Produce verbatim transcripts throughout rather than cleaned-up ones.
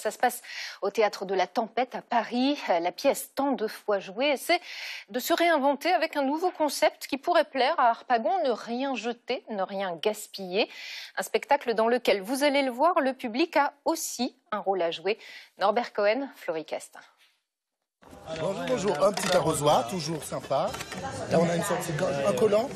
Ça se passe au Théâtre de la Tempête à Paris. La pièce tant de fois jouée essaie de se réinventer avec un nouveau concept qui pourrait plaire à Harpagon, ne rien jeter, ne rien gaspiller. Un spectacle dans lequel, vous allez le voir, le public a aussi un rôle à jouer. Norbert Cohen, Florie Castin. Bonjour, bonjour. Un petit arrosoir, toujours sympa. Là, on a une sorte de un collant.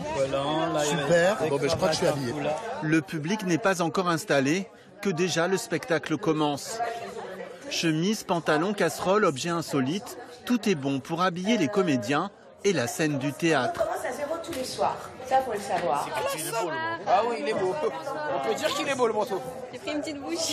Super. Bon, ben, je crois que je suis habillé. Le public n'est pas encore installé, que déjà le spectacle commence. Chemise, pantalon, casserole, objet insolite, tout est bon pour habiller les comédiens et la scène du théâtre. On commence à zéro tous les soirs, ça faut le savoir. Il est beau, le manteau. Ah oui, il est beau. On peut dire qu'il est beau, le manteau. J'ai pris une petite bouche.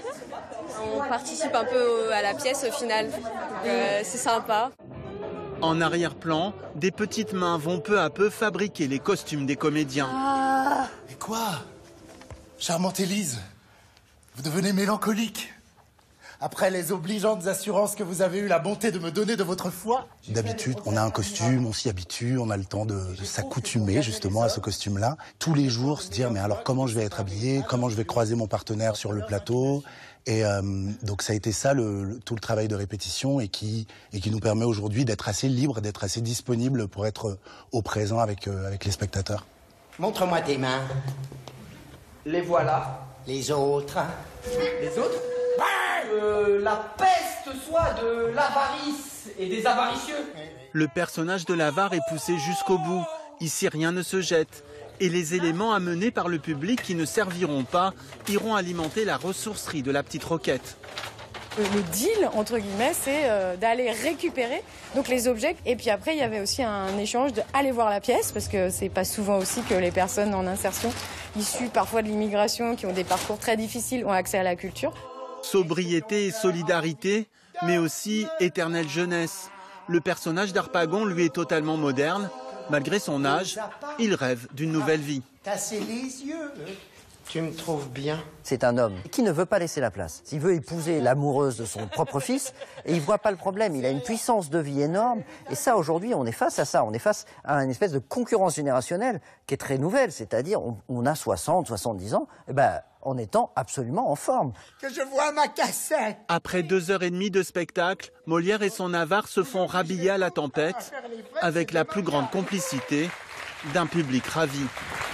On participe un peu à la pièce au final, euh, c'est sympa. En arrière-plan, des petites mains vont peu à peu fabriquer les costumes des comédiens. Ah. Et quoi? Charmante Élise, vous devenez mélancolique. Après les obligeantes assurances que vous avez eu la bonté de me donner de votre foi. D'habitude, on a un costume, on s'y habitue, on a le temps de, de s'accoutumer justement à ce costume-là. Tous les jours, se dire, mais alors comment je vais être habillé, comment je vais croiser mon partenaire sur le plateau. Et euh, donc ça a été ça le, le, tout le travail de répétition et qui, et qui nous permet aujourd'hui d'être assez libre, d'être assez disponible pour être au présent avec, euh, avec les spectateurs. Montre-moi tes mains. Les voilà. Les autres. Les autres? Euh, la peste soit de l'avarice et des avaricieux. Le personnage de l'avare est poussé jusqu'au bout. Ici, rien ne se jette. Et les éléments amenés par le public qui ne serviront pas iront alimenter la ressourcerie de la petite roquette. Le deal, entre guillemets, c'est euh, d'aller récupérer donc les objets. Et puis après, il y avait aussi un échange d'aller voir la pièce, parce que c'est pas souvent aussi que les personnes en insertion, issues parfois de l'immigration, qui ont des parcours très difficiles, ont accès à la culture. Sobriété et solidarité, mais aussi éternelle jeunesse. Le personnage d'Harpagon, lui, est totalement moderne. Malgré son âge, il rêve d'une nouvelle vie. Casser les yeux. Tu me trouves bien. C'est un homme qui ne veut pas laisser la place. Il veut épouser l'amoureuse de son propre fils et il voit pas le problème. Il a une puissance de vie énorme. Et ça, aujourd'hui, on est face à ça. On est face à une espèce de concurrence générationnelle qui est très nouvelle. C'est-à-dire, on, on a soixante, soixante-dix ans, et ben, en étant absolument en forme. Que je vois ma cassette. Après deux heures et demie de spectacle, Molière et son avare se font rhabiller à la tempête avec la plus grande complicité d'un public ravi.